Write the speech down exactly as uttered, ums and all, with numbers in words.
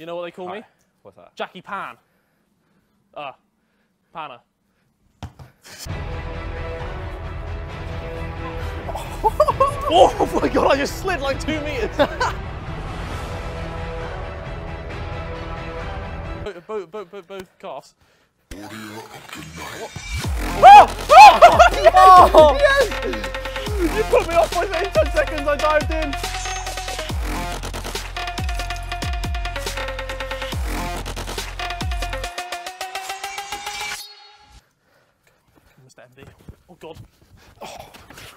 You know what they call Hi. me? What's that? Jackie Pan. Ah, uh, Panner. Oh my god, I just slid like two meters. both, both, both, both, both calves. Oh, yes! You put me off by saying ten seconds, I dived in. Mister M D. Oh god. Oh.